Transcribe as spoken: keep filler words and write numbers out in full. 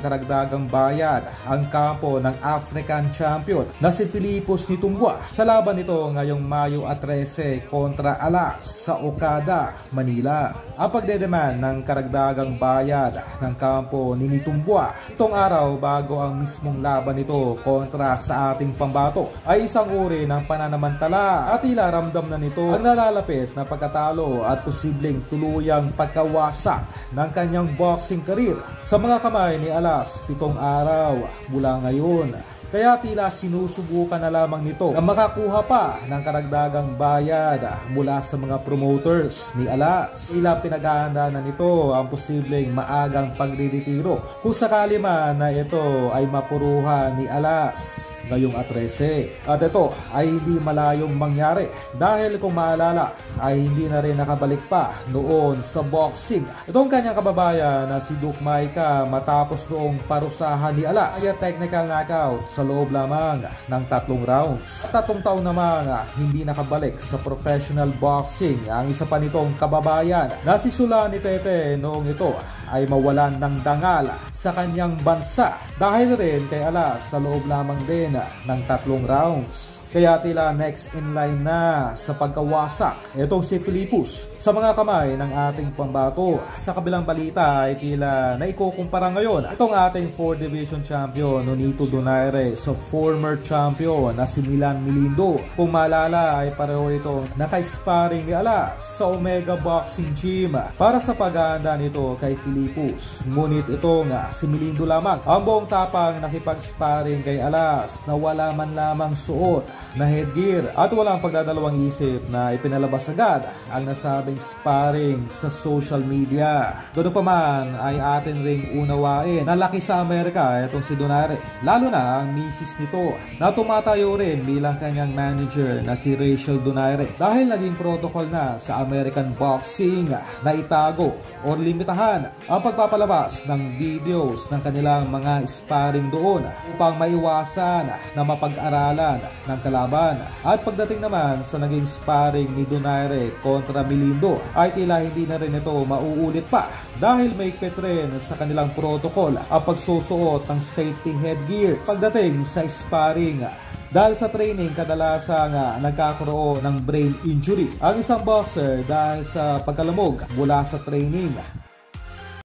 karagdagang bayad ang kampo ng African champion na si Philippus Nitumbua sa laban nito ngayong Mayo trese kontra Alas sa Okada, Manila. Ang pagdedeman ng karagdagang bayad ng kampo ni Nitumbua itong araw bago ang mismong laban nito kontra sa ating pambato ay isang uri ng pananamantala at tila ramdam na nito ang nalalapit na pagkatalo at posibleng tuluyang pagkawasak ng kanyang boxing career sa mga kamay ni Alas pitong araw mula ngayon. Kaya tila sinusubukan na lamang nito na makakuha pa ng karagdagang bayad mula sa mga promoters ni Alas. Tila pinaghahanda na nito ang posibleng maagang pagre-retiro kung sakali man na ito ay mapuruhan ni Alas ngayong trese. At ito ay hindi malayong mangyari dahil kung maalala ay hindi na rin nakabalik pa noon sa boxing itong kanyang kababayan na si Duke Maika matapos noong parusahan ni Alas ay technical knockout sa loob lamang ng tatlong rounds. At tatlong taon naman hindi nakabalik sa professional boxing ang isa pa nitong kababayan na si Sulani Tete noong ito ay mawalan ng dangal sa kanyang bansa dahil rin kay Alas sa loob lamang din ng tatlong rounds. Kaya tila next in line na sa pagkawasak itong si Philippus sa mga kamay ng ating pambato. Sa kabilang balita ay tila naikukumpara ngayon itong ating four division champion Nonito Donaire sa former champion na si Milan Milindo. Kung maalala ay pareho ito naka-sparring ni Alas sa Omega Boxing Gym para sa paghahanda nito kay Philippus. Ngunit ito nga si Milindo lamang ang buong tapang nakipag-sparring kay Alas na wala man lamang suot na headgear at walang pagdadalawang isip na ipinalabas agad ang nasabing sparring sa social media. Doon pa man ay atin ring unawain na laki sa Amerika itong si Donaire, lalo na ang misis nito na tumatayo rin bilang kanyang manager na si Rachel Donaire dahil naging protocol na sa American boxing na itago o limitahan ang pagpapalabas ng videos ng kanilang mga sparring doon upang maiwasan na mapag-aralan ng kalaban. At pagdating naman sa naging sparring ni Donaire kontra Milindo ay tila hindi na rin ito mauulit pa dahil may ikpit rin sa kanilang protocol ang pagsusuot ng safety headgear pagdating sa sparring. Dahil sa training, kadalasan nga nagkakaroon ng brain injury ang isang boxer dahil sa pagkalamog mula sa training.